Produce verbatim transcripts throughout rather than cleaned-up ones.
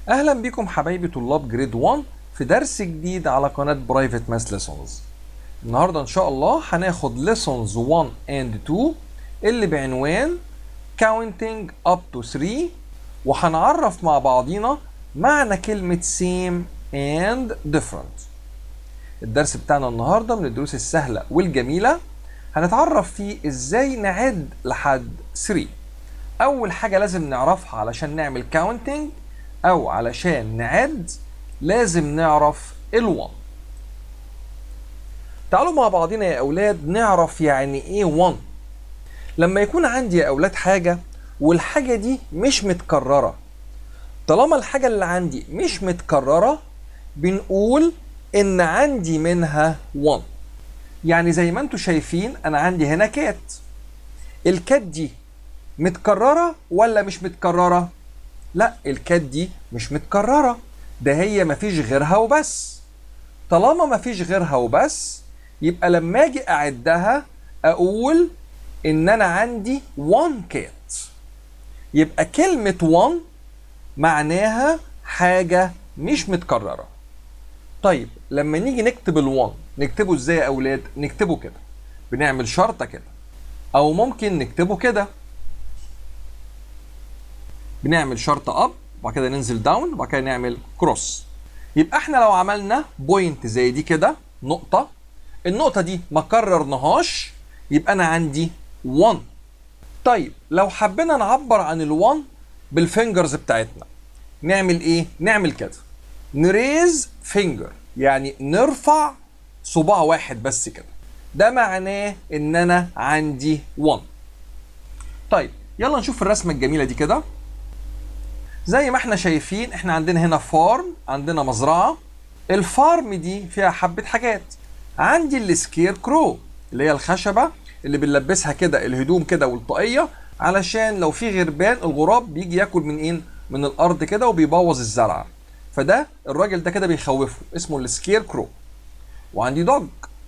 اهلا بكم حبايبي طلاب جريد واحد في درس جديد على قناة برايفت ماس ليسونز. النهارده ان شاء الله هناخد ليسونز واحد and اتنين اللي بعنوان counting up to three، وهنعرف مع بعضينا معنى كلمة same and different. الدرس بتاعنا النهارده من الدروس السهلة والجميلة، هنتعرف فيه ازاي نعد لحد تلاتة. اول حاجة لازم نعرفها علشان نعمل counting او علشان نعد لازم نعرف الوان. تعالوا مع بعضنا يا اولاد نعرف يعني ايه واحد. لما يكون عندي يا اولاد حاجة والحاجة دي مش متكررة، طالما الحاجة اللي عندي مش متكررة بنقول ان عندي منها واحد. يعني زي ما انتوا شايفين انا عندي هنا كات، الكات دي متكررة ولا مش متكررة؟ لا، الكات دي مش متكررة، ده هي مفيش غيرها وبس. طالما مفيش غيرها وبس يبقى لما اجي اعدها اقول ان انا عندي واحد كات. يبقى كلمة واحد معناها حاجة مش متكررة. طيب لما نيجي نكتب الواحد نكتبه ازاي يا اولاد؟ نكتبه كده، بنعمل شرطة كده، او ممكن نكتبه كده، بنعمل شرطة اب وبعد كده ننزل داون وبعد كده نعمل كروس. يبقى احنا لو عملنا بوينت زي دي كده، نقطة، النقطة دي ما كررناهاش يبقى انا عندي واحد. طيب لو حبينا نعبر عن الواحد بالفينجرز بتاعتنا نعمل ايه؟ نعمل كده، نريز فينجر، يعني نرفع صباع واحد بس كده، ده معناه ان انا عندي واحد. طيب يلا نشوف الرسمة الجميلة دي كده. زي ما احنا شايفين احنا عندنا هنا فارم، عندنا مزرعة. الفارم دي فيها حبة حاجات. عندي السكير كرو اللي هي الخشبة اللي بنلبسها كده الهدوم كده والطاقية، علشان لو في غربان الغراب بيجي ياكل من ايه؟ من الارض كده وبيبوظ الزرعة. فده الراجل ده كده بيخوفه، اسمه السكير كرو. وعندي دوج،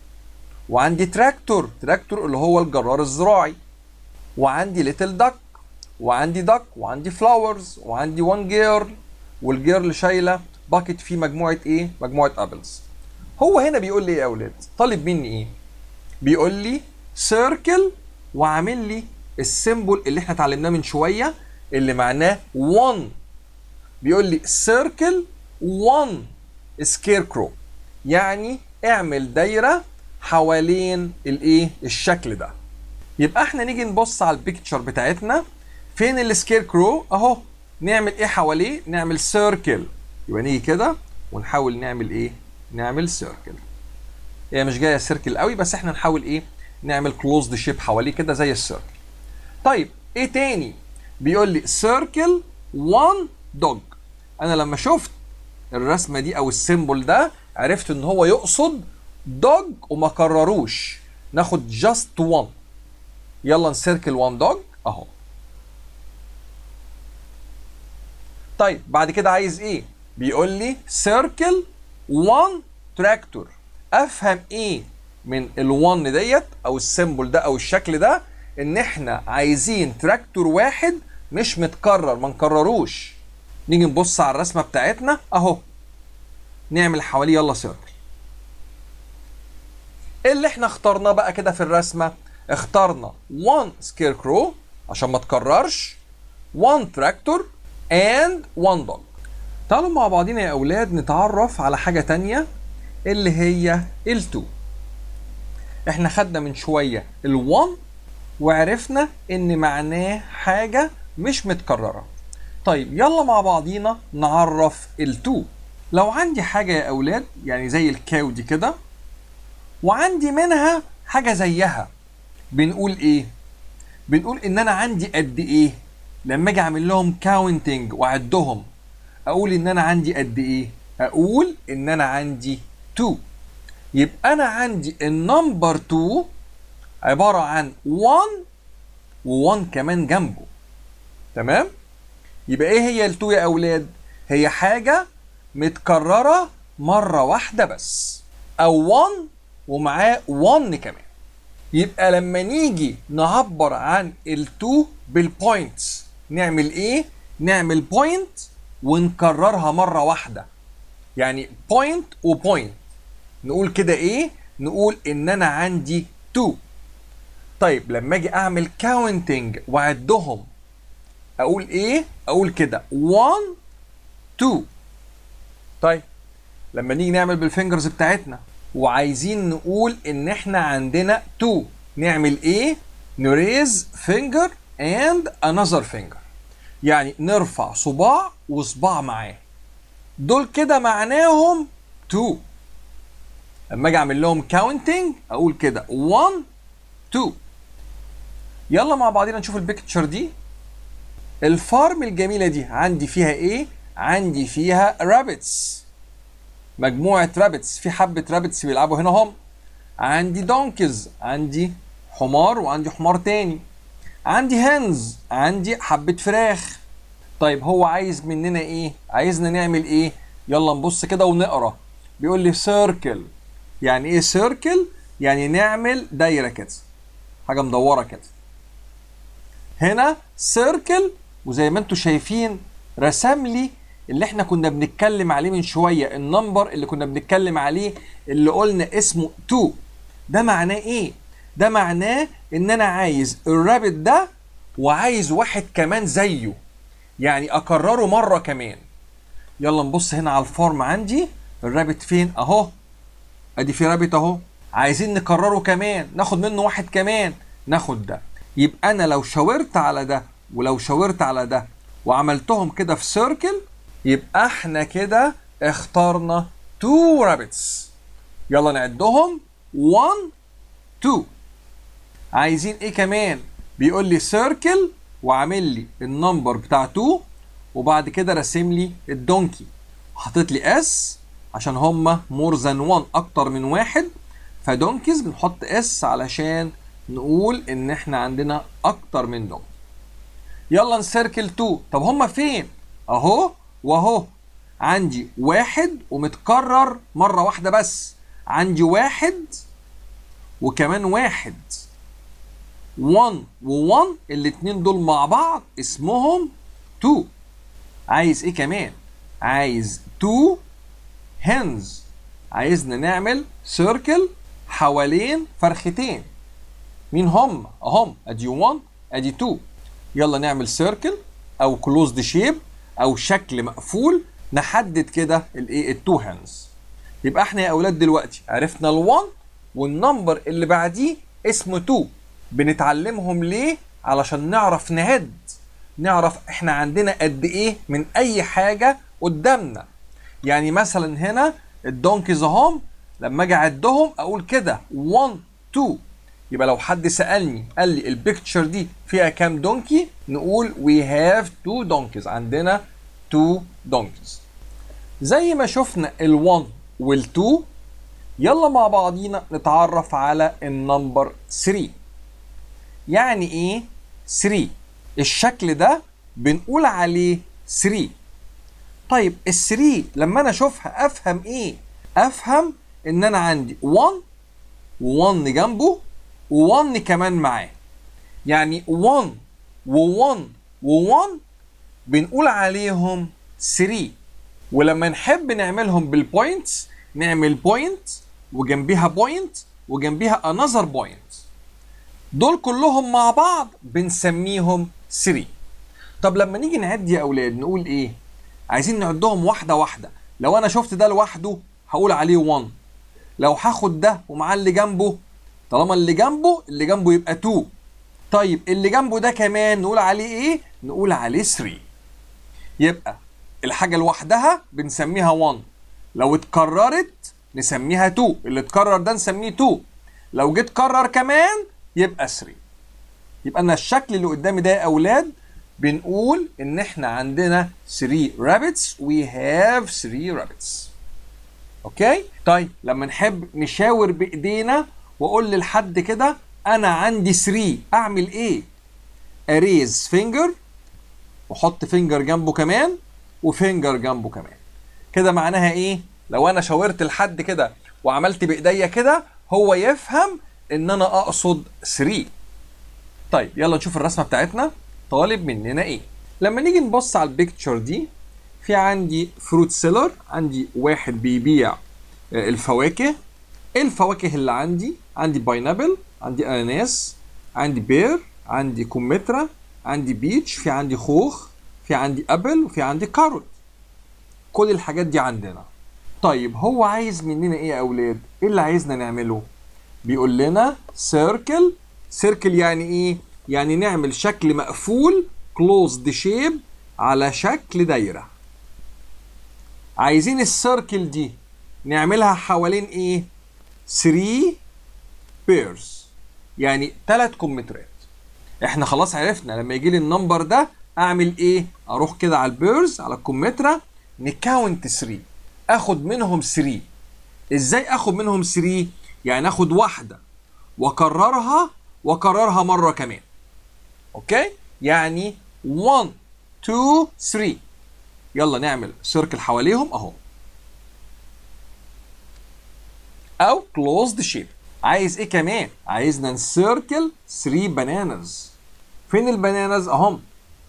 وعندي تراكتور، تراكتور اللي هو الجرار الزراعي، وعندي ليتل داك، وعندي داك، وعندي فلاورز، وعندي وان جيرل، والجيرل شايله باكيت فيه مجموعه ايه؟ مجموعه ابلز. هو هنا بيقول لي ايه يا اولاد؟ طالب مني ايه؟ بيقول لي سيركل وعامل لي السيمبل اللي احنا اتعلمناه من شويه اللي معناه واحد. بيقول لي سيركل واحد سكير كرو، يعني اعمل دايره حوالين الايه؟ الشكل ده. يبقى احنا نيجي نبص على البيكتشر بتاعتنا، فين السكير كرو؟ اهو. نعمل ايه حواليه؟ نعمل سيركل. يبقى نيجي كده ونحاول نعمل ايه؟ نعمل سيركل. هي مش جايه سيركل قوي بس احنا نحاول ايه؟ نعمل كلوزد شيب حواليه كده زي السيركل. طيب ايه تاني؟ بيقول لي سيركل واحد دوج. انا لما شفت الرسمه دي او السيمبل ده عرفت ان هو يقصد دوج وما كرروش، ناخد جاست واحد. يلا نسيركل واحد دوج اهو. طيب بعد كده عايز ايه؟ بيقول لي سيركل واحد تراكتور. افهم ايه من ال1 ديت او السيمبل ده او الشكل ده؟ ان احنا عايزين تراكتور واحد مش متكرر، ما نكرروش. نيجي نبص على الرسمه بتاعتنا اهو، نعمل حواليه يلا سيركل. ايه اللي احنا اخترناه بقى كده في الرسمه؟ اخترنا واحد سكير كرو عشان ما تكررش، واحد تراكتور and one dog. تعالوا مع بعضنا يا أولاد نتعرف على حاجة تانية اللي هي ال two. احنا خدنا من شوية ال one وعرفنا ان معناه حاجة مش متكررة. طيب يلا مع بعضينا نعرف ال two. لو عندي حاجة يا أولاد يعني زي الكاو دي كده وعندي منها حاجة زيها، بنقول ايه؟ بنقول ان انا عندي قد ايه؟ لما اجي اعمل لهم كاونتنج واعدهم اقول ان انا عندي قد ايه؟ اقول ان انا عندي اتنين. يبقى انا عندي النمبر اتنين عباره عن واحد و1 كمان جنبه. تمام؟ يبقى ايه هي ال اتنين يا اولاد؟ هي حاجه متكرره مره واحده بس، او واحد ومعاه واحد كمان. يبقى لما نيجي نعبر عن ال اتنين بالبوينتس نعمل ايه؟ نعمل بوينت ونكررها مرة واحدة، يعني بوينت وبوينت. نقول كده ايه؟ نقول ان انا عندي اتنين. طيب لما اجي اعمل كاونتنج واعدهم اقول ايه؟ اقول كده واحد اتنين. طيب لما نيجي نعمل بالفينجرز بتاعتنا وعايزين نقول ان احنا عندنا اتنين، نعمل ايه؟ نريز فينجر اند انذر فينجر، يعني نرفع صباع وصباع معاه، دول كده معناهم اتنين. لما اجي اعمل لهم كاونتنج اقول كده واحد اتنين. يلا مع بعضينا نشوف البيكتشر دي. الفارم الجميله دي عندي فيها ايه؟ عندي فيها رابتس، مجموعه رابتس، في حبه رابتس بيلعبوا هنا هم. عندي دونكيز، عندي حمار وعندي حمار تاني. عندي هنز، عندي حبه فراخ. طيب هو عايز مننا ايه؟ عايزنا نعمل ايه؟ يلا نبص كده ونقرا. بيقول لي سيركل. يعني ايه سيركل؟ يعني نعمل دايره كده، حاجه مدوره كده. هنا سيركل، وزي ما انتم شايفين رسم لي اللي احنا كنا بنتكلم عليه من شويه، النمبر اللي كنا بنتكلم عليه اللي قلنا اسمه اتنين. ده معناه ايه؟ ده معناه ان انا عايز الرابط ده وعايز واحد كمان زيه، يعني اكرره مره كمان. يلا نبص هنا على الفورم. عندي الرابط فين؟ اهو، ادي في رابط اهو. عايزين نكرره كمان، ناخد منه واحد كمان، ناخد ده. يبقى انا لو شاورت على ده ولو شاورت على ده وعملتهم كده في سيركل، يبقى احنا كده اخترنا اتنين رابتس. يلا نعدهم واحد اتنين. عايزين ايه كمان؟ بيقول لي سيركل وعامل لي النمبر بتاع اتنين، وبعد كده راسم لي الدونكي، حاطط لي اس عشان هما مور ذان واحد، اكتر من واحد، فدونكيز بنحط اس علشان نقول ان احنا عندنا اكتر من دونكي. يلا نسيركل اتنين. طب هما فين؟ اهو واهو. عندي واحد ومتكرر مره واحده بس، عندي واحد وكمان واحد، واحد و1، الاتنين دول مع بعض اسمهم اتنين. عايز ايه كمان؟ عايز اتنين هنز. عايزنا نعمل سيركل حوالين فرختين. مين هم؟ اهم، ادي واحد ادي اتنين. يلا نعمل سيركل او كلوزد شيب او شكل مقفول، نحدد كده الايه؟ التو هاندز. يبقى احنا يا اولاد دلوقتي عرفنا ال1 والنمبر اللي بعديه اسمه اتنين. بنتعلمهم ليه؟ علشان نعرف نعد، نعرف احنا عندنا قد ايه من اي حاجه قدامنا. يعني مثلا هنا الدونكيز اهم، لما اجي اعدهم اقول كده واحد اتنين. يبقى لو حد سالني قال لي البيكتشر دي فيها كام دونكي، نقول we have two donkeys، عندنا two donkeys. زي ما شفنا ال1 وال2، يلا مع بعضينا نتعرف على النمبر تلاتة. يعني ايه تلاتة؟ الشكل ده بنقول عليه تلاتة. طيب ال3 لما انا اشوفها افهم ايه؟ افهم ان انا عندي واحد و1 جنبه و1 كمان معاه، يعني واحد و1 و1 بنقول عليهم تلاتة. ولما نحب نعملهم بالبوينتس نعمل بوينت وجنبيها بوينت وجنبيها another بوينت، دول كلهم مع بعض بنسميهم تلاتة. طب لما نيجي نعد يا اولاد نقول ايه؟ عايزين نعدهم واحده واحده. لو انا شفت ده لوحده هقول عليه واحد، لو هاخد ده ومعاه اللي جنبه، طالما اللي جنبه اللي جنبه يبقى اتنين. طيب اللي جنبه ده كمان نقول عليه ايه؟ نقول عليه تلاتة. يبقى الحاجه لوحدها بنسميها واحد، لو اتكررت نسميها اتنين، اللي اتكرر ده نسميه اتنين، لو جيت كرر كمان يبقى تلاتة. يبقى انا الشكل اللي قدامي ده يا اولاد بنقول ان احنا عندنا تلاتة rabbits، we have three rabbits. اوكي؟ طيب لما نحب نشاور بايدينا واقول لحد كده انا عندي تلاتة، اعمل ايه؟ اريز فينجر وحط فينجر جنبه كمان وفينجر جنبه كمان. كده معناها ايه؟ لو انا شاورت لحد كده وعملت بايديا كده هو يفهم ان انا اقصد تلاتة. طيب يلا نشوف الرسمه بتاعتنا طالب مننا ايه. لما نيجي نبص على البيكتشر دي في عندي فروت سيلر، عندي واحد بيبيع الفواكه. الفواكه اللي عندي عندي باينابل، عندي اناناس، عندي بير، عندي كمثرى، عندي بيتش، في عندي خوخ، في عندي ابل، وفي عندي كاروت. كل الحاجات دي عندنا. طيب هو عايز مننا ايه يا اولاد؟ ايه اللي عايزنا نعمله؟ بيقول لنا سيركل. سيركل يعني ايه؟ يعني نعمل شكل مقفول closed shape على شكل دايره. عايزين السيركل دي نعملها حوالين ايه؟ ثلاثة بيرز، يعني ثلاث كمثرات. احنا خلاص عرفنا لما يجي لي النمبر ده اعمل ايه؟ اروح كده على البيرز، على الكمثرى، نكاونت ثلاثة، اخد منهم ثلاثة. ازاي اخد منهم ثلاثة؟ يعني اخد واحده واكررها واكررها مره كمان. اوكي؟ يعني واحد اتنين تلاتة. يلا نعمل سيركل حواليهم اهو، او كلوزد شيب. عايز ايه كمان؟ عايزنا نسيركل ثلاثة بانانز. فين البانانز؟ اهم.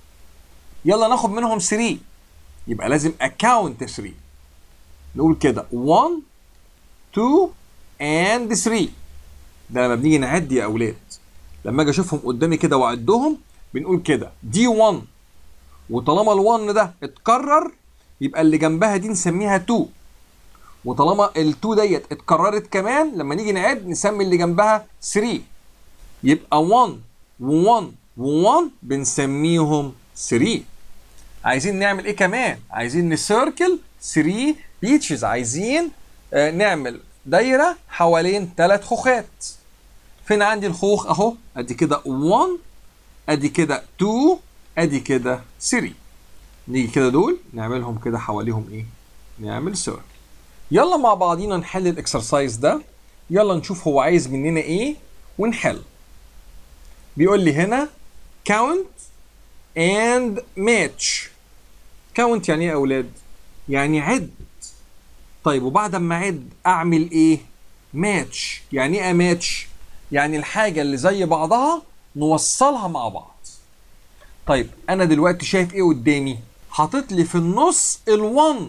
يلا ناخد منهم ثلاثة، يبقى لازم اكاونت ثلاثة. نقول كده واحد اتنين and ثلاثة. ده لما بنيجي نعد يا اولاد، لما اجي اشوفهم قدامي كده واعدهم بنقول كده دي واحد، وطالما ال1 ده اتكرر يبقى اللي جنبها دي نسميها اتنين، وطالما ال2 ديت اتكررت كمان لما نيجي نعد نسمي اللي جنبها ثلاثة. يبقى واحد و1 و1 بنسميهم ثلاثة. عايزين نعمل ايه كمان؟ عايزين نسيركل ثلاثة بيتشز. عايزين آه نعمل دايره حوالين ثلاث خوخات. فين عندي الخوخ؟ اهو، ادي كده واحد، ادي كده اتنين، ادي كده ثلاثة. نيجي كده دول نعملهم كده حواليهم ايه؟ نعمل سيركل. يلا مع بعضينا نحل الاكسرسايز ده. يلا نشوف هو عايز مننا ايه ونحل. بيقول لي هنا count and match. count يعني ايه يا اولاد؟ يعني عد. طيب وبعد ما اعد اعمل ايه؟ ماتش. يعني ايه ماتش؟ يعني الحاجه اللي زي بعضها نوصلها مع بعض. طيب انا دلوقتي شايف ايه قدامي؟ حاطط لي في النص ال1.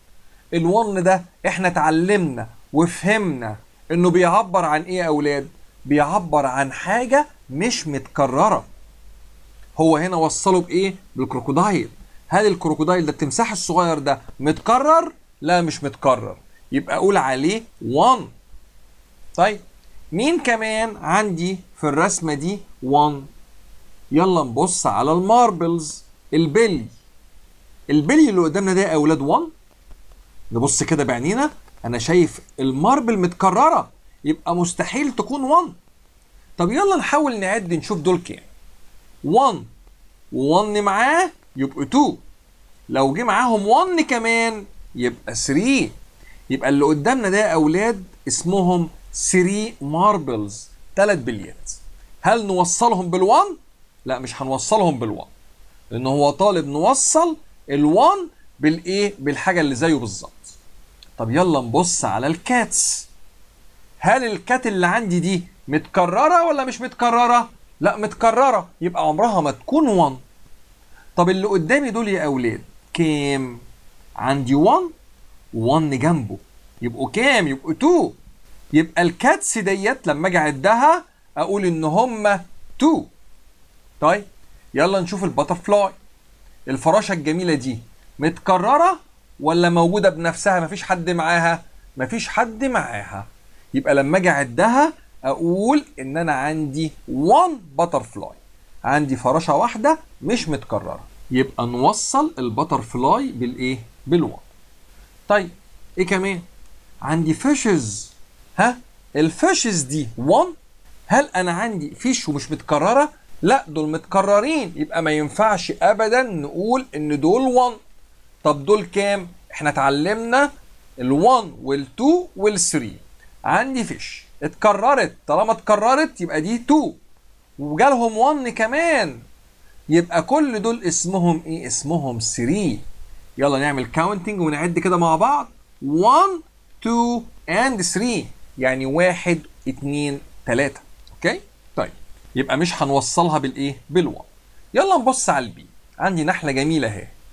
ال1 ده احنا اتعلمنا وفهمنا انه بيعبر عن ايه يا اولاد؟ بيعبر عن حاجه مش متكرره. هو هنا وصله بايه؟ بالكروكودايل. هل الكروكودايل ده التمساح الصغير ده متكرر؟ لا مش متكرر، يبقى اقول عليه واحد. طيب مين كمان عندي في الرسمه دي واحد؟ يلا نبص على الماربلز. البلي. البلي اللي قدامنا ده يا اولاد واحد. نبص كده بعينينا، انا شايف الماربل متكرره، يبقى مستحيل تكون واحد. طب يلا نحاول نعد نشوف دول كام. واحد و1 معاه يبقوا اتنين، لو جه معاهم واحد كمان يبقى ثلاثة. يبقى اللي قدامنا ده يا اولاد اسمهم ثلاثة ماربلز، ثلاث بليات. هل نوصلهم بالواحد؟ لا مش هنوصلهم بالواحد، لان هو طالب نوصل الواحد بالايه؟ بالحاجه اللي زيه بالظبط. طب يلا نبص على الكاتس. هل الكات اللي عندي دي متكرره ولا مش متكرره؟ لا متكرره، يبقى عمرها ما تكون واحد. طب اللي قدامي دول يا اولاد كام؟ عندي واحد و1 جنبه، يبقوا كام؟ يبقوا اتنين. يبقى الكاتس ديت لما اجي اعدها اقول ان هم اتنين. طيب يلا نشوف الباترفلاي. الفراشه الجميله دي متكرره ولا موجوده بنفسها مفيش حد معاها؟ مفيش حد معاها، يبقى لما اجي اعدها اقول ان انا عندي واحد باترفلاي، عندي فراشه واحده مش متكرره، يبقى نوصل الباترفلاي بالايه؟ بالواحد. طيب ايه كمان؟ عندي فيشز. ها الفيشز دي واحد. هل انا عندي فيش ومش متكرره؟ لا دول متكررين، يبقى ما ينفعش ابدا نقول ان دول واحد. طب دول كام؟ احنا اتعلمنا ال1 وال2 وال3. عندي فيش اتكررت، طالما اتكررت يبقى دي اتنين، وجالهم واحد كمان، يبقى كل دول اسمهم ايه؟ اسمهم ثلاثة. يلا نعمل كاونتنج ونعد كده مع بعض. واحد اتنين and ثلاثة، يعني واحد اتنين تلاتة. اوكي؟ طيب يبقى مش هنوصلها بالايه؟ بالواحد. يلا نبص على البي. عندي نحله جميله اهي.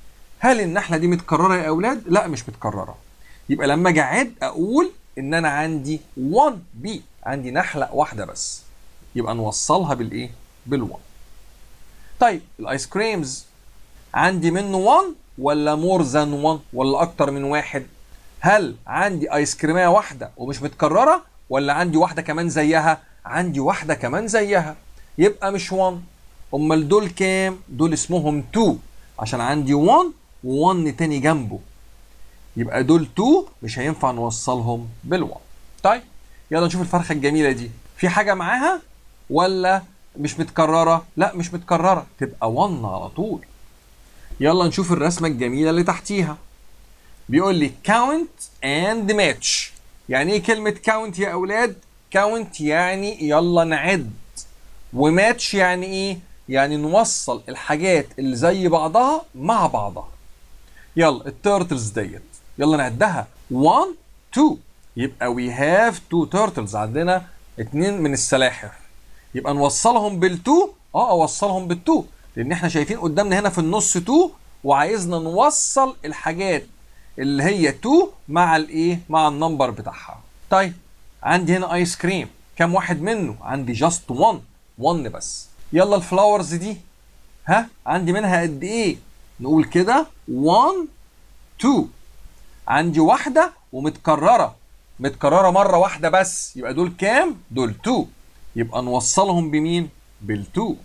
هل النحله دي متكرره يا اولاد؟ لا مش متكرره. يبقى لما اجي اعد اقول ان انا عندي واحد بي، عندي نحله واحده بس، يبقى نوصلها بالايه؟ بالواحد. طيب الايس كريمز عندي منه واحد ولا مور ذان واحد ولا اكتر من واحد؟ هل عندي ايس كريميه واحده ومش متكرره ولا عندي واحده كمان زيها؟ عندي واحده كمان زيها، يبقى مش واحد. امال دول كام؟ دول اسمهم اتنين، عشان عندي واحد و1 تاني جنبه، يبقى دول اتنين مش هينفع نوصلهم بالواحد. طيب يلا نشوف الفرخه الجميله دي، في حاجه معاها ولا مش متكرره؟ لا مش متكرره، تبقى واحد على طول. يلا نشوف الرسمه الجميله اللي تحتيها. بيقول لي count and match. يعني ايه كلمه count يا اولاد؟ count يعني يلا نعد، وماتش يعني ايه؟ يعني نوصل الحاجات اللي زي بعضها مع بعضها. يلا التيرتلز ديت يلا نعدها واحد اتنين، يبقى we have two turtles، عندنا اتنين من السلاحف، يبقى نوصلهم بالتو. اه اوصلهم بالتو لان احنا شايفين قدامنا هنا في النص اتنين، وعايزنا نوصل الحاجات اللي هي اتنين مع الايه؟ مع النمبر بتاعها. طيب عندي هنا ايس كريم، كام واحد منه؟ عندي جاست واحد، واحد بس. يلا الفلاورز دي ها عندي منها قد ايه؟ نقول كده واحد اتنين، عندي واحده ومتكرره، متكرره مره واحده بس، يبقى دول كام؟ دول اتنين، يبقى نوصلهم بمين؟ بالاتنين.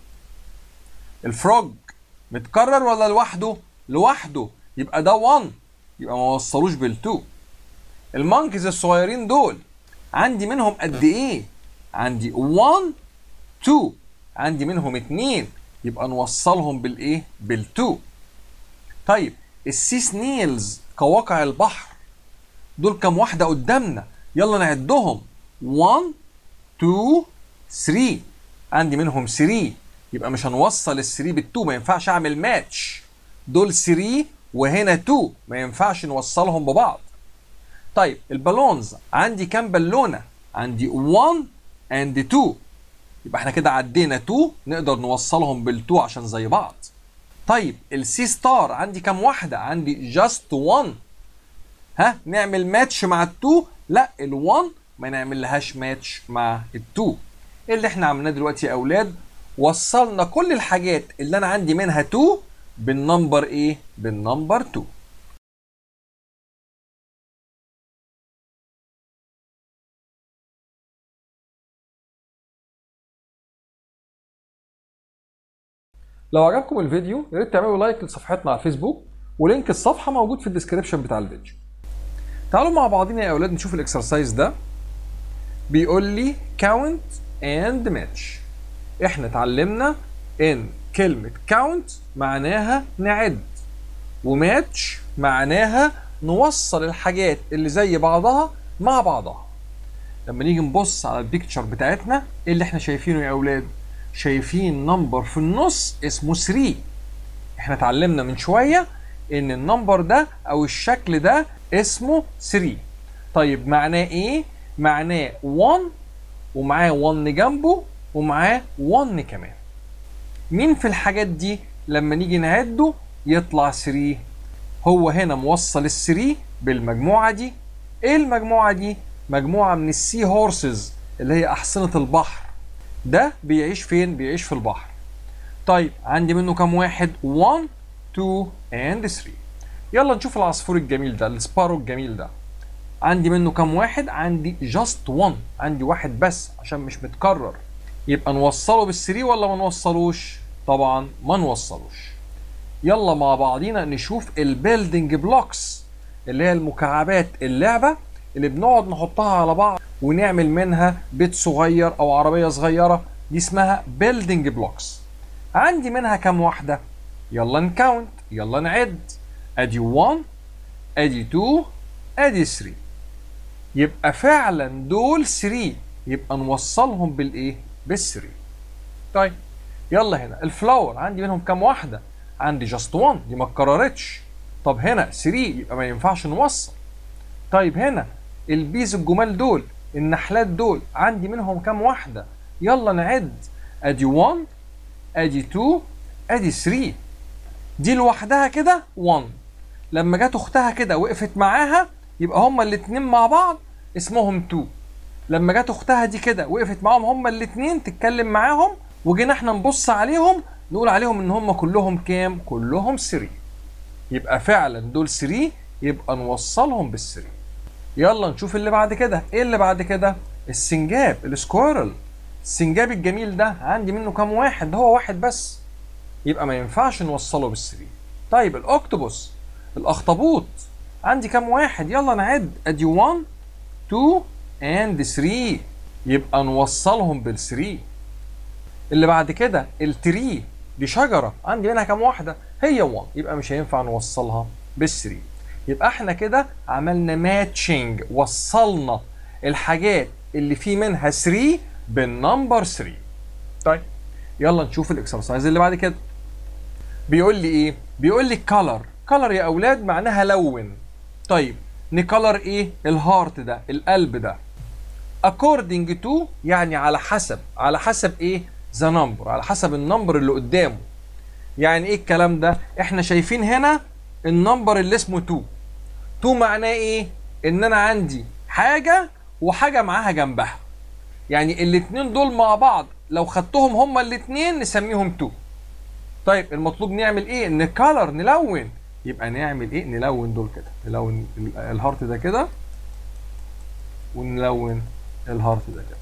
الفروج متكرر ولا لوحده؟ لوحده، يبقى ده واحد، يبقى ما وصلوش بالاتنين. المونكيز الصغيرين دول عندي منهم قد ايه؟ عندي واحد اتنين، عندي منهم اتنين، يبقى نوصلهم بالايه؟ بالاتنين. طيب السي سنيلز قواقع البحر دول كام واحده قدامنا؟ يلا نعدهم واحد اتنين تلاتة، عندي منهم تلاتة، يبقى مش هنوصل ال تلاتة بال اتنين، ما ينفعش اعمل ماتش، دول تلاتة وهنا اتنين، ما ينفعش نوصلهم ببعض. طيب البالونز عندي كام بالونه؟ عندي واحد and اتنين، يبقى احنا كده عدينا اتنين، نقدر نوصلهم بال اتنين عشان زي بعض. طيب السي ستار عندي كام واحده؟ عندي جاست واحد، ها نعمل ماتش مع ال2؟ لا ال1 ما نعمل لهاش ماتش مع ال2. ايه اللي احنا عملناه دلوقتي يا اولاد؟ وصلنا كل الحاجات اللي انا عندي منها اتنين بالنمبر ايه؟ بالنمبر اتنين. لو عجبكم الفيديو يا ريت تعملوا لايك لصفحتنا على الفيسبوك، ولينك الصفحه موجود في الديسكربشن بتاع الفيديو. تعالوا مع بعضنا يا اولاد نشوف الاكسرسايز ده. بيقول لي count and match. احنا اتعلمنا ان كلمه count معناها نعد، وماتش معناها نوصل الحاجات اللي زي بعضها مع بعضها. لما نيجي نبص على البيكتشر بتاعتنا ايه اللي احنا شايفينه يا اولاد؟ شايفين نمبر في النص اسمه تلاتة. احنا اتعلمنا من شويه ان النمبر ده او الشكل ده اسمه تلاتة. طيب معناه ايه؟ معناه واحد ومعاه واحد جنبه ومعاه واحد كمان. مين في الحاجات دي لما نيجي نعده يطلع تلاتة؟ هو هنا موصل ال تلاتة بالمجموعه دي. ايه المجموعه دي؟ مجموعه من السي هورسز اللي هي احصنه البحر. ده بيعيش فين؟ بيعيش في البحر. طيب عندي منه كام واحد؟ واحد اتنين and تلاتة. يلا نشوف العصفور الجميل ده، السبارو الجميل ده. عندي منه كام واحد؟ عندي جاست واحد، عندي واحد بس عشان مش متكرر. يبقى نوصله بالثري ولا ما نوصلوش؟ طبعا ما نوصلوش. يلا مع بعضينا نشوف البيلدينج بلوكس اللي هي المكعبات اللعبه اللي بنقعد نحطها على بعض ونعمل منها بيت صغير او عربيه صغيره، دي اسمها بيلدينج بلوكس. عندي منها كام واحده؟ يلا نكاونت، يلا نعد. ادي واحد، ادي اتنين، ادي تلاتة. يبقى فعلا دول تلاتة، يبقى نوصلهم بالايه؟ بالتلاتة. طيب يلا هنا الفلاور عندي منهم كام واحده؟ عندي جاست واحد، دي ما اتكررتش. طب هنا تلاتة، يبقى ما ينفعش نوصل. طيب هنا البيز الجمال دول، النحلات دول، عندي منهم كام واحده؟ يلا نعد. ادي واحد، ادي اتنين، ادي تلاتة. دي لوحدها كده واحد، لما جت اختها كده وقفت معاها يبقى هما الاتنين مع بعض اسمهم اتنين. لما جت اختها دي كده وقفت معاهم هما الاتنين تتكلم معاهم، وجينا احنا نبص عليهم نقول عليهم ان هما كلهم كام؟ كلهم تلاتة. يبقى فعلا دول تلاتة، يبقى نوصلهم بالتلاتة. يلا نشوف اللي بعد كده. ايه اللي بعد كده؟ السنجاب، السكويرل. السنجاب الجميل ده عندي منه كام واحد؟ هو واحد بس، يبقى ما ينفعش نوصله بالتلاتة. طيب الاوكتوبوس، الاخطبوط، عندي كام واحد؟ يلا نعد. ادي واحد اتنين and تلاتة، يبقى نوصلهم بالتلاتة. اللي بعد كده التري، دي شجرة عندي منها كام واحدة؟ هي واحد، يبقى مش هينفع نوصلها بالتلاتة. يبقى احنا كده عملنا ماتشنج، وصلنا الحاجات اللي في منها تلاتة بالنمبر تلاتة. طيب يلا نشوف الاكسرسايز اللي بعد كده. بيقول لي ايه؟ بيقول لي كولر. كولر يا اولاد معناها لون. طيب نكولر ايه؟ الهارت ده، القلب ده. according to يعني على حسب، على حسب ايه؟ the number، على حسب النمبر اللي قدامه. يعني ايه الكلام ده؟ احنا شايفين هنا النمبر اللي اسمه اتنين. اتنين معناه ايه؟ ان انا عندي حاجة وحاجة معاها جنبها. يعني الاتنين دول مع بعض لو خدتهم هما الاتنين نسميهم اتنين. طيب المطلوب نعمل ايه؟ نكالر، نلون. يبقى نعمل ايه؟ نلون دول كده، نلون الهارت ده كده ونلون الهارت ده كده.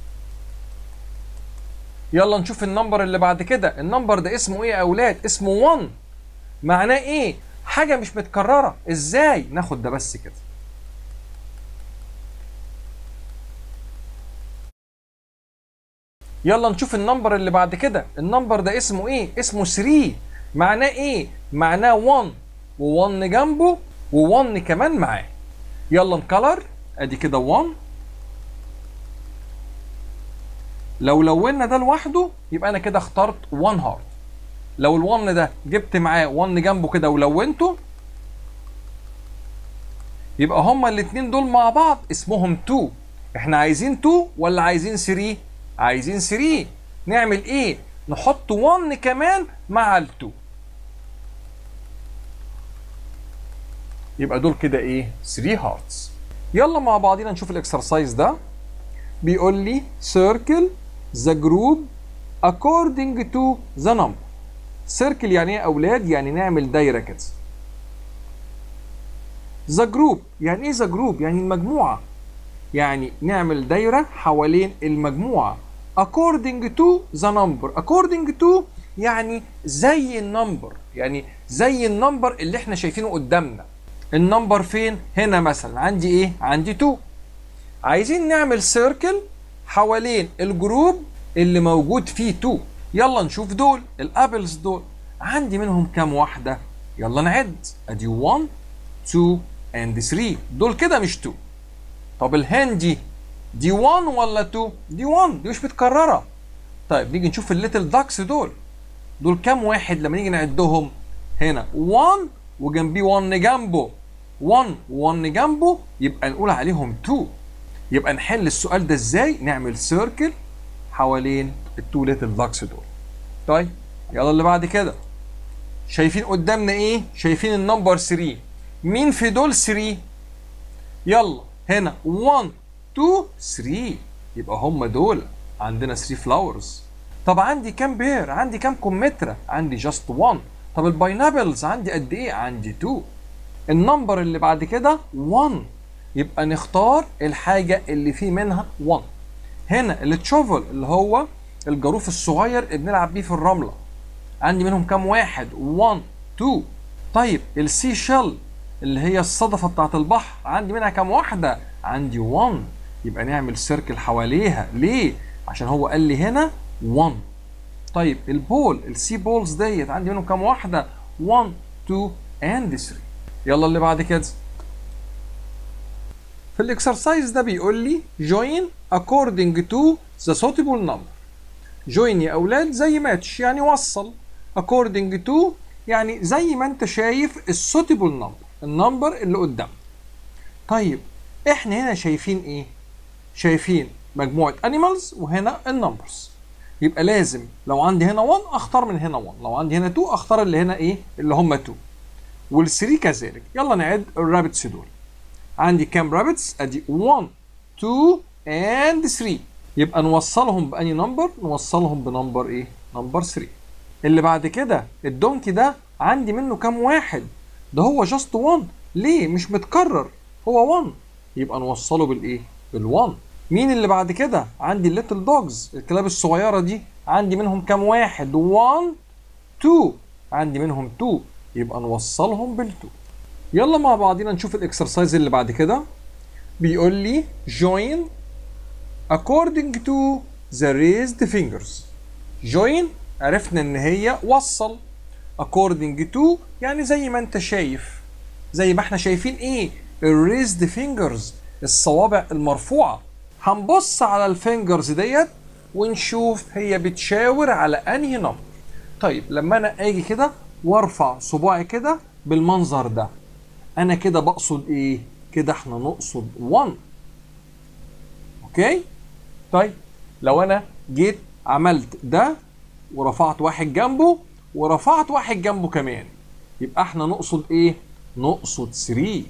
يلا نشوف النمبر اللي بعد كده. النمبر ده اسمه ايه يا اولاد؟ اسمه واحد. معناه ايه؟ حاجة مش متكررة. ازاي؟ ناخد ده بس كده. يلا نشوف النمبر اللي بعد كده. النمبر ده اسمه ايه؟ اسمه تلاتة. معناه ايه؟ معناه واحد و1 جنبه و1 كمان معاه. يلا نكلر. ادي كده واحد. لو لونا ده لوحده يبقى انا كده اخترت واحد هارت. لو ال1 ده جبت معاه واحد جنبه كده ولونته يبقى هما الاتنين دول مع بعض اسمهم اتنين. احنا عايزين اتنين ولا عايزين تلاتة؟ عايزين تلاتة. نعمل ايه؟ نحط واحد كمان مع ال2، يبقى دول كده ايه؟ تلاتة هارتس. يلا مع بعضينا نشوف الاكسرسايز ده. بيقول لي circle the group according to the number. circle يعني ايه يا اولاد؟ يعني نعمل دايره كده. the group يعني ايه the group؟ يعني المجموعه. يعني نعمل دايره حوالين المجموعه according to the number. according to يعني زي النمبر، يعني زي النمبر اللي احنا شايفينه قدامنا. النمبر فين؟ هنا مثلا عندي ايه؟ عندي اتنين. عايزين نعمل سيركل حوالين الجروب اللي موجود فيه اتنين. يلا نشوف دول الابلز دول عندي منهم كام واحده؟ يلا نعد. ادي واحد اتنين and تلاتة. دول كده مش اتنين. طب الهان دي دي واحد ولا اتنين؟ دي واحد، دي مش متكرره. طيب نيجي نشوف الليتل داكس دول. دول كام واحد لما نيجي نعدهم؟ هنا واحد وجنبيه واحد جنبه، واحد و1 جنبه، يبقى نقول عليهم اتنين. يبقى نحل السؤال ده ازاي؟ نعمل سيركل حوالين التو ليتل داكس دول. طيب يلا اللي بعد كده. شايفين قدامنا ايه؟ شايفين النمبر تلاتة. مين في دول تلاتة؟ يلا هنا واحد اتنين تلاتة، يبقى هم دول عندنا تلاتة فلاورز. طب عندي كام بير؟ عندي كام كمثرى؟ عندي جاست واحد. طب الباينابلز عندي قد ايه؟ عندي اتنين. النمبر اللي بعد كده واحد، يبقى نختار الحاجة اللي فيه منها واحد. هنا التشوفل اللي هو الجاروف الصغير اللي بنلعب بيه في الرملة، عندي منهم كام واحد؟ واحد اتنين. طيب السي شيل اللي هي الصدفة بتاعت البحر، عندي منها كام واحدة؟ عندي واحد. يبقى نعمل سيركل حواليها. ليه؟ عشان هو قال لي هنا واحد. طيب البول، السي بولز ديت عندي منهم كام واحدة؟ واحد اتنين and تلاتة. يلا اللي بعد كده. في الاكسرسايز ده بيقول لي join according to the suitable number. join يا اولاد زي ماتش، يعني وصل. according to يعني زي ما انت شايف السوتيبل نمبر، النمبر اللي قدام. طيب احنا هنا شايفين ايه؟ شايفين مجموعة animals وهنا النمبرز. يبقى لازم لو عندي هنا واحد اختار من هنا واحد، لو عندي هنا اتنين اختار اللي هنا ايه؟ اللي هم اتنين. وال3 كذلك. يلا نعد الرابتس دول. عندي كام رابتس؟ ادي واحد اتنين and ثلاثة. يبقى نوصلهم بأني نمبر؟ نوصلهم بنمبر ايه؟ نمبر ثلاثة. اللي بعد كده الدونكي ده عندي منه كام واحد؟ ده هو جاست واحد. ليه؟ مش متكرر، هو واحد. يبقى نوصله بالايه؟ بالواحد. مين اللي بعد كده؟ عندي الليتل دوجز، الكلاب الصغيرة دي، عندي منهم كام واحد؟ واحد اتنين، عندي منهم اتنين، يبقى نوصلهم بالاتنين. يلا مع بعضينا نشوف الاكسرسايز اللي بعد كده. بيقول لي join according to the raised fingers. join عرفنا ان هي وصل، according to يعني زي ما انت شايف، زي ما احنا شايفين ايه؟ الريزد فينجرز، الصوابع المرفوعه. هنبص على الفينجرز ديت ونشوف هي بتشاور على انهي نمبر. طيب لما انا اجي كده وارفع صباعي كده بالمنظر ده، انا كده بقصد ايه؟ كده احنا نقصد واحد. اوكي؟ طيب لو انا جيت عملت ده ورفعت واحد جنبه ورفعت واحد جنبه كمان، يبقى احنا نقصد ايه؟ نقصد ثلاثة.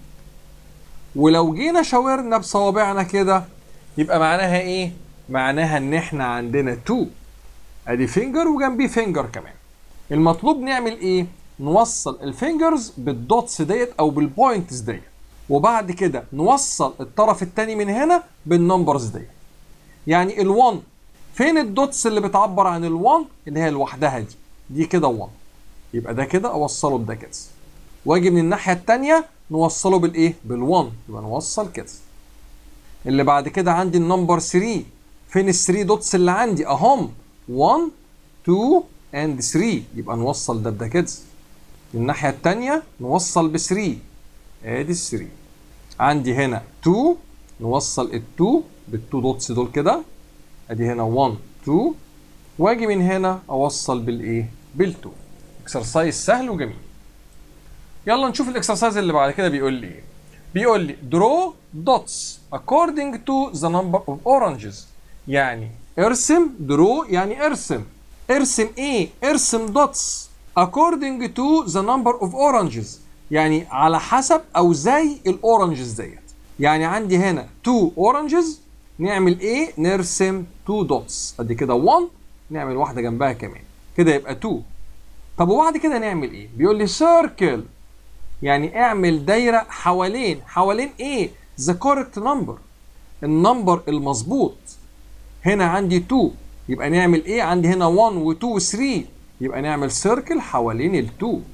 ولو جينا شاورنا بصوابعنا كده يبقى معناها ايه؟ معناها ان احنا عندنا اتنين. ادي فينجر وجنبيه فينجر كمان. المطلوب نعمل ايه؟ نوصل الفينجرز بالدوتس ديت او بالبوينتس ديت، وبعد كده نوصل الطرف الثاني من هنا بالنمبرز ديت. يعني ال1 فين الدوتس اللي بتعبر عن ال1 اللي هي لوحدها دي؟ دي كده واحد. يبقى ده كده اوصله بده كده. واجي من الناحيه الثانيه نوصله بالايه؟ بالواحد. يبقى نوصل كده. اللي بعد كده عندي النمبر ثلاثة. فين ال3 دوتس اللي عندي؟ اهم، واحد اتنين and ثلاثة. يبقى نوصل ده بده كده. من الناحيه الثانيه نوصل ب ثلاثة. ادي ثلاثة. عندي هنا اتنين، نوصل ال2 بال2 دوتس دول كده. ادي هنا واحد اتنين، واجي من هنا اوصل بالايه؟ بال2. اكسرسايز سهل وجميل. يلا نشوف الاكسرسايز اللي بعد كده. بيقول لي ايه؟ بيقول لي draw dots according to the number of oranges. يعني ارسم، draw يعني ارسم. ارسم ايه؟ ارسم dots according to the number of oranges، يعني على حسب او زي الاورنجز ديت. يعني عندي هنا اتنين oranges، نعمل ايه؟ نرسم اتنين dots. ادي كده واحد، نعمل واحده جنبها كمان، كده يبقى اتنين. طب وبعد كده نعمل ايه؟ بيقول لي circle، يعني اعمل دايره حوالين. حوالين ايه؟ the correct number، النمبر المظبوط. هنا عندي اتنين، يبقى نعمل ايه؟ عندي هنا واحد و اتنين و ثلاثة، يبقى نعمل سيركل حوالين ال اتنين.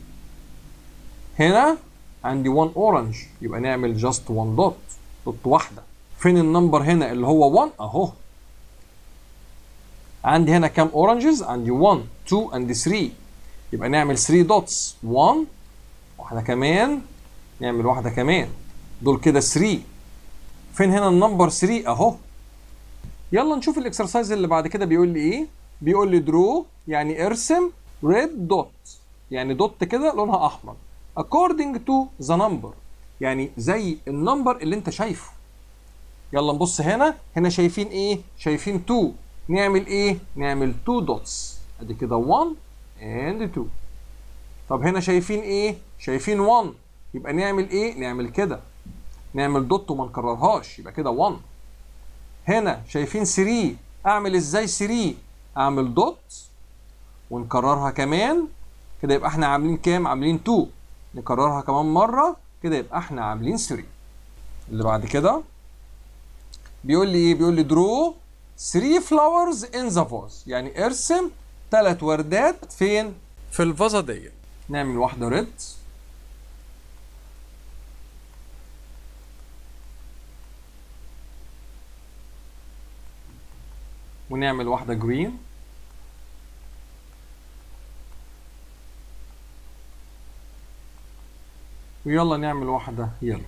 هنا عندي واحد اورنج، يبقى نعمل جاست واحد دوت، دوت واحده. فين النمبر هنا اللي هو واحد؟ اهو. عندي هنا كام اورنجز؟ عندي واحد اتنين and ثلاثة، يبقى نعمل ثلاثة دوتس. واحد، واحده كمان، نعمل واحده كمان، دول كده ثلاثة. فين هنا النمبر ثلاثة؟ اهو. يلا نشوف الاكسرسايز اللي بعد كده. بيقول لي ايه؟ بيقول لي درو يعني ارسم ريد دوت، يعني دوت كده لونها احمر. according to the number، يعني زي النمبر اللي انت شايفه. يلا نبص هنا. هنا شايفين ايه؟ شايفين اتنين. نعمل ايه؟ نعمل اتنين دوتس. ادي كده واحد and اتنين. طب هنا شايفين ايه؟ شايفين واحد، يبقى نعمل ايه؟ نعمل كده، نعمل دوت وما نكررهاش، يبقى كده واحد. هنا شايفين ثلاثة، اعمل ازاي ثلاثة؟ اعمل دوت ونكررها كمان، كده يبقى احنا عاملين كام؟ عاملين اتنين. نكررها كمان مره، كده يبقى احنا عاملين ثلاثة. اللي بعد كده بيقول لي ايه؟ بيقول لي درو ثلاثة flowers in the vase، يعني ارسم ثلاث وردات فين؟ في الفازه ديت. نعمل واحده ريد، ونعمل واحده جرين، ويلا نعمل واحده يلو.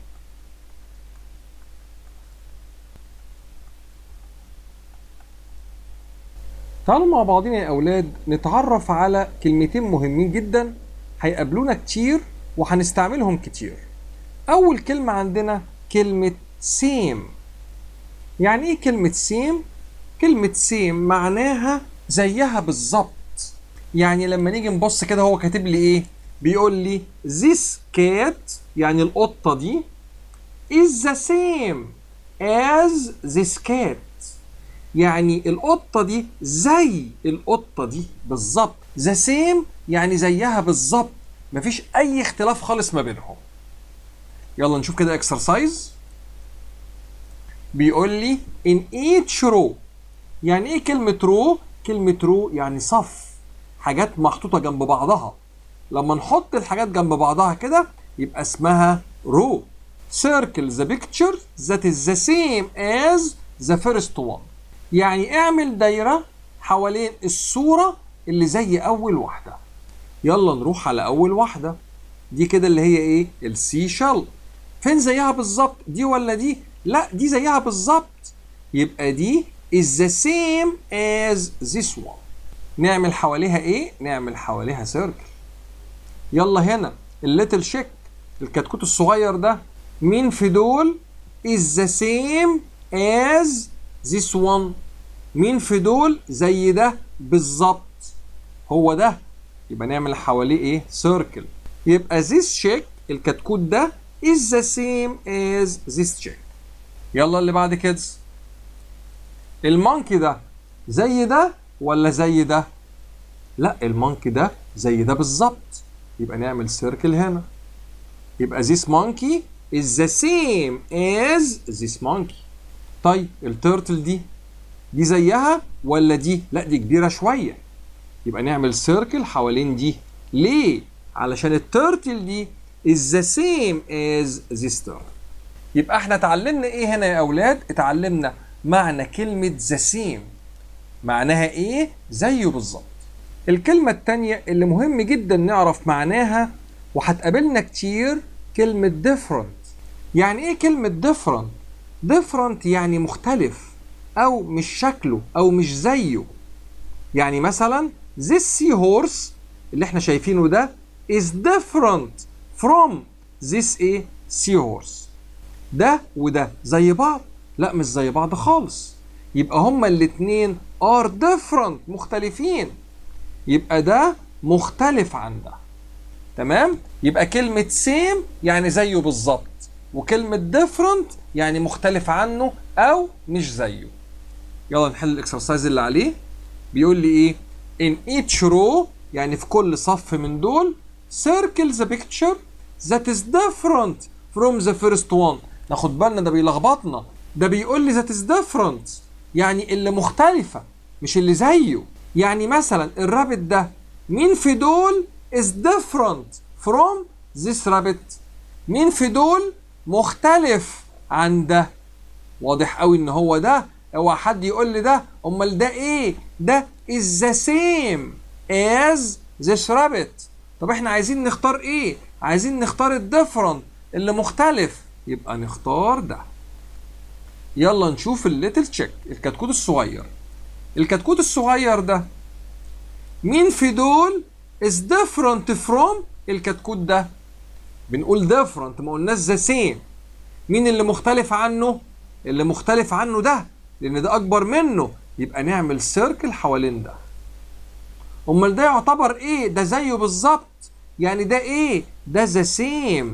تعالوا مع بعضنا يا اولاد نتعرف على كلمتين مهمين جدا هيقابلونا كتير وهنستعملهم كتير. اول كلمه عندنا كلمه سيم. يعني ايه كلمه سيم؟ كلمه سيم معناها زيها بالظبط. يعني لما نيجي نبص كده هو كاتب لي ايه؟ بيقول لي this cat يعني القطة دي is the same as this cat. يعني القطة دي زي القطة دي بالظبط. the same يعني زيها بالظبط، مفيش أي اختلاف خالص ما بينهم. يلا نشوف كده اكسرسايز. بيقول لي in each row. يعني ايه كلمة row؟ كلمة row يعني صف، حاجات محطوطة جنب بعضها. لما نحط الحاجات جنب بعضها كده يبقى اسمها row. circle the picture that is the same as the first one. يعني اعمل دايرة حوالين الصورة اللي زي أول واحدة. يلا نروح على أول واحدة دي كده اللي هي إيه؟ السي شل. فين زيها بالظبط؟ دي ولا دي؟ لا دي زيها بالظبط، يبقى دي is the same as this one. نعمل حواليها إيه؟ نعمل حواليها سيركل. يلا هنا الليتل شيك، الكتكوت الصغير ده، مين في دول is the same as this one؟ مين في دول زي ده بالظبط؟ هو ده، يبقى نعمل حواليه ايه؟ سيركل. يبقى this chick الكتكوت ده is the same as this chick. يلا اللي بعد كده، المونكي ده زي ده ولا زي ده؟ لا المونكي ده زي ده بالظبط، يبقى نعمل سيركل هنا. يبقى this monkey is the same as this monkey. طيب التيرتل دي دي زيها ولا دي؟ لا دي كبيرة شوية، يبقى نعمل سيركل حوالين دي. ليه؟ علشان التيرتل دي is the same as this turtle. يبقى احنا اتعلمنا ايه هنا يا اولاد؟ اتعلمنا معنى كلمة the same، معناها ايه؟ زيه بالظبط. الكلمة التانية اللي مهم جدا نعرف معناها وهتقابلنا كتير كلمة different. يعني ايه كلمة different؟ different يعني مختلف او مش شكله او مش زيه. يعني مثلا this seahorse اللي احنا شايفينه ده is different from this ايه؟ seahorse. ده وده زي بعض؟ لا مش زي بعض خالص، يبقى هما الاتنين are different مختلفين، يبقى ده مختلف عن ده. تمام؟ يبقى كلمة same يعني زيه بالظبط، وكلمة different يعني مختلف عنه أو مش زيه. يلا نحل الاكسرسايز اللي عليه. بيقول لي إيه؟ in each row يعني في كل صف من دول circle the picture that is different from the first one. ناخد بالنا ده بيلخبطنا، ده بيقول لي that is different يعني اللي مختلفة مش اللي زيه. يعني مثلا الرابط ده مين في دول is different from this rabbit؟ مين في دول مختلف عن ده؟ واضح قوي ان هو ده. اوعى حد يقول لي ده، امال ده ايه؟ ده is the same as this rabbit. طب احنا عايزين نختار ايه؟ عايزين نختار الديفرنت اللي مختلف، يبقى نختار ده. يلا نشوف الليتل تشيك، الكتكوت الصغير. الكتكوت الصغير ده مين في دول is different from الكتكوت ده؟ بنقول different ما قلناش the same. مين اللي مختلف عنه؟ اللي مختلف عنه ده، لان ده اكبر منه، يبقى نعمل سيركل حوالين ده. امال ده يعتبر ايه؟ ده زيه بالظبط، يعني ده ايه؟ ده the same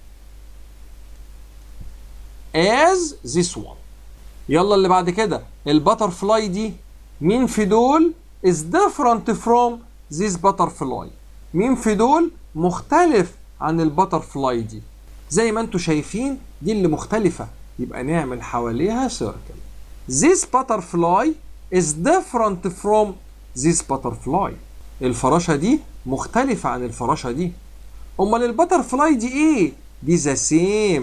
as this one. يلا اللي بعد كده، الباترفلاي دي مين في دول is different from this butterfly؟ مين في دول مختلف عن الباترفلاي دي؟ زي ما انتوا شايفين دي اللي مختلفة، يبقى نعمل حواليها circle. This butterfly is different from this butterfly. الفراشة دي مختلفة عن الفراشة دي. أمال الباترفلاي دي إيه؟ دي the same.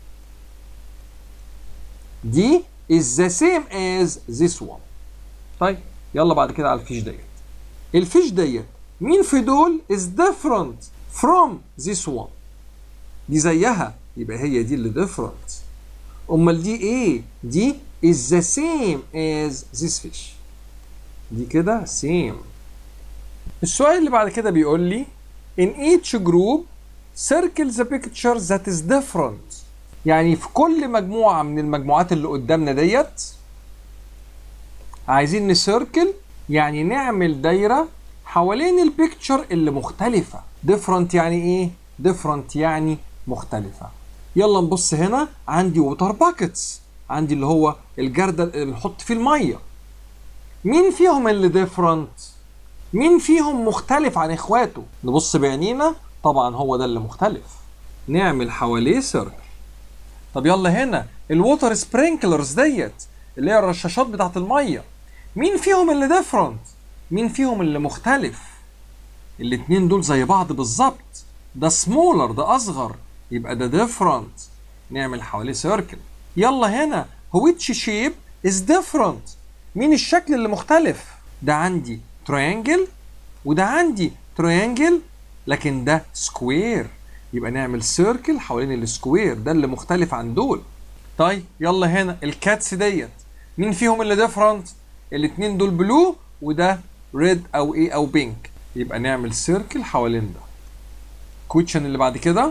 دي is the same as this one. طيب يلا بعد كده على الفيش ديت. الفيش ديت مين في دول is different from this one؟ دي زيها، يبقى هي دي اللي different. أمال دي إيه؟ دي is the same as this fish. دي كده same. السؤال اللي بعد كده بيقول لي in each group circle the picture that is different. يعني في كل مجموعة من المجموعات اللي قدامنا ديت عايزين نسيركل، يعني نعمل دايرة حوالين البيكتشر اللي مختلفة. different يعني ايه؟ different يعني مختلفة. يلا نبص هنا، عندي ووتر باكيتس، عندي اللي هو الجردل اللي بنحط فيه المية. مين فيهم اللي different؟ مين فيهم مختلف عن اخواته؟ نبص بعينينا، طبعا هو ده اللي مختلف. نعمل حواليه سيركل. طب يلا هنا الووتر سبرينكلرز ديت اللي هي الرشاشات بتاعت المية، مين فيهم اللي different؟ مين فيهم اللي مختلف؟ الاتنين دول زي بعض بالظبط، ده سمولر ده اصغر، يبقى ده different. نعمل حواليه سيركل. يلا هنا which shape is different؟ مين الشكل اللي مختلف؟ ده عندي triangle وده عندي triangle، لكن ده سكوير، يبقى نعمل سيركل حوالين السكوير، ده اللي مختلف عن دول. طيب يلا هنا الكاتس ديت، مين فيهم اللي different؟ الاتنين دول بلو وده ريد او ايه او بينك، يبقى نعمل سيركل حوالين ده. كويشن اللي بعد كده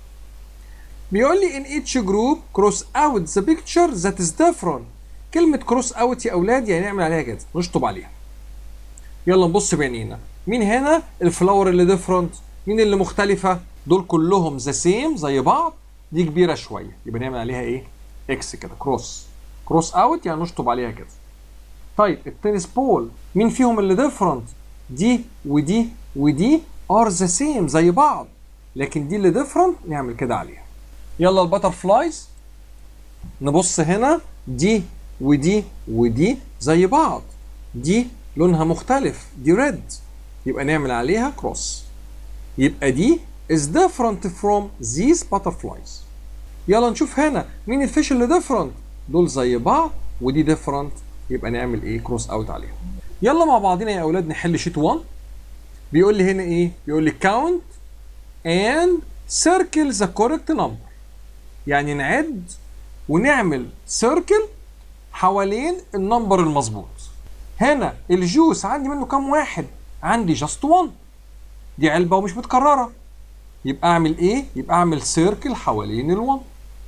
بيقول لي in each group cross out the picture that is different. كلمة cross out يا أولاد يعني نعمل عليها كده، نشطب عليها. يلا نبص بعينينا، مين هنا الفلاور اللي different؟ مين اللي مختلفة؟ دول كلهم the same زي بعض، دي كبيرة شوية، يبقى نعمل عليها إيه؟ إكس كده، كروس. كروس out يعني نشطب عليها كده. طيب التنس بول، مين فيهم اللي different؟ دي ودي ودي are the same زي بعض، لكن دي اللي different نعمل كده عليها. يلا الباترفلايز، نبص هنا دي ودي ودي زي بعض، دي لونها مختلف، دي ريد، يبقى نعمل عليها كروس، يبقى دي is different from these butterflies. يلا نشوف هنا مين الفيش اللي different؟ دول زي بعض ودي different، يبقى نعمل ايه؟ كروس اوت عليهم. يلا مع بعضنا يا اولاد نحل شيت واحد. بيقول لي هنا ايه؟ بيقول لي count and circle the correct number، يعني نعد ونعمل سيركل حوالين النمبر المظبوط. هنا الجوس عندي منه كام واحد؟ عندي جاست واحد، دي علبة ومش متكررة، يبقى اعمل ايه؟ يبقى اعمل سيركل حوالين الواحد.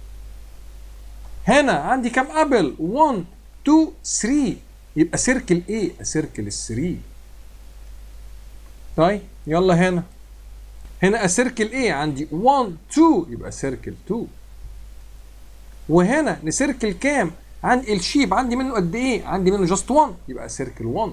هنا عندي كام ابل؟ واحد اتنين تلاتة، يبقى سيركل ايه؟ سيركل الثلاثة. طيب يلا هنا هنا اسيركل ايه؟ عندي واحد اتنين، يبقى سيركل اتنين. وهنا نسيركل كام؟ عندي الشيب عندي منه قد ايه؟ عندي منه جاست واحد، يبقى سيركل واحد.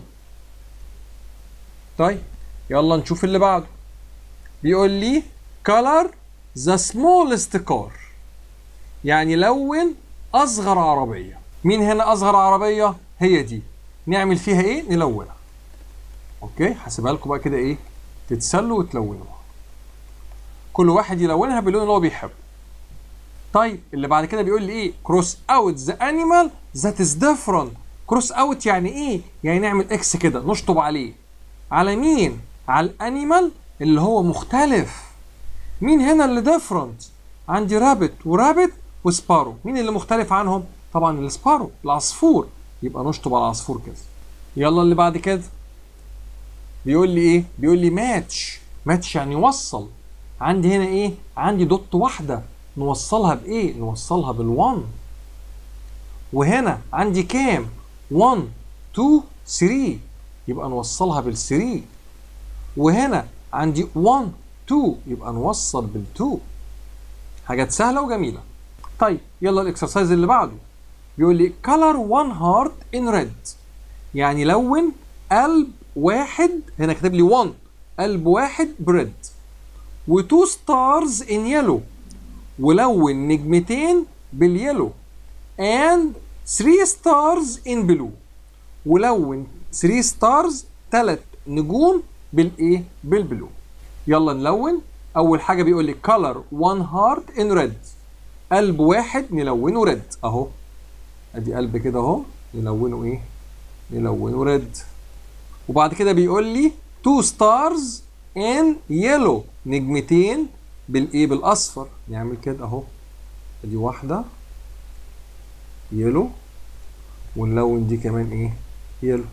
طيب يلا نشوف اللي بعده. بيقول لي color the smallest car، يعني لون اصغر عربيه. مين هنا اصغر عربيه؟ هي دي، نعمل فيها ايه؟ نلونها. اوكي، هسيبها لكم بقى كده ايه، تتسلوا وتلونوها، كل واحد يلونها باللون اللي هو بيحبه. طيب اللي بعد كده بيقول لي ايه؟ cross out the animal that is different. cross out يعني ايه؟ يعني نعمل اكس كده نشطب عليه. على مين؟ على الانيمال اللي هو مختلف. مين هنا اللي different؟ عندي رابت ورابت وسبارو، مين اللي مختلف عنهم؟ طبعا السبارو، العصفور، يبقى نشطب على العصفور كده. يلا اللي بعد كده بيقول لي ايه؟ بيقول لي ماتش. ماتش يعني وصل. عندي هنا ايه؟ عندي دوت واحده، نوصلها بايه؟ نوصلها بالوان. وهنا عندي كام؟ واحد اتنين تلاتة، يبقى نوصلها بالثلاثة. وهنا عندي واحد اتنين، يبقى نوصل بالاتنين. حاجات سهله وجميله. طيب يلا الاكسرسايز اللي بعده. بيقول لي color one heart in red، يعني لون قلب واحد، هنا كاتب لي واحد، قلب واحد بريد. وتو ستارز ان يلو، ولون نجمتين باليلو. and three stars in blue، ولون three stars ثلاث نجوم بالايه؟ بالبلو. يلا نلون. اول حاجه بيقول لي color one heart in red، قلب واحد نلونه ريد اهو، ادي قلب كده اهو، نلونه ايه؟ نلونه ريد. وبعد كده بيقول لي two stars in yellow، نجمتين بالايه؟ بالاصفر، نعمل كده اهو، ادي واحده يلو، ونلون دي كمان ايه؟ يلو.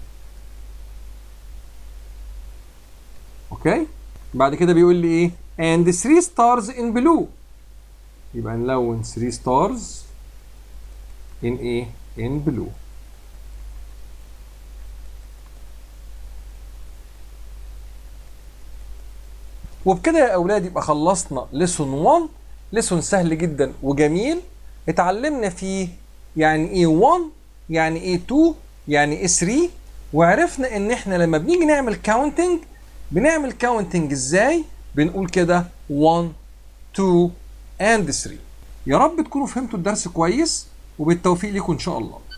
اوكي، بعد كده بيقول لي ايه؟ and three stars in blue، يبقى نلون three stars in ايه؟ in blue. وبكده يا اولاد يبقى خلصنا ليسون واحد. ليسون سهل جدا وجميل، اتعلمنا فيه يعني ايه واحد، يعني ايه اتنين، يعني ايه تلاتة، وعرفنا ان احنا لما بنيجي نعمل كاونتنج بنعمل كاونتنج ازاي. بنقول كده واحد اتنين and تلاتة. يا رب تكونوا فهمتوا الدرس كويس، وبالتوفيق لكم ان شاء الله.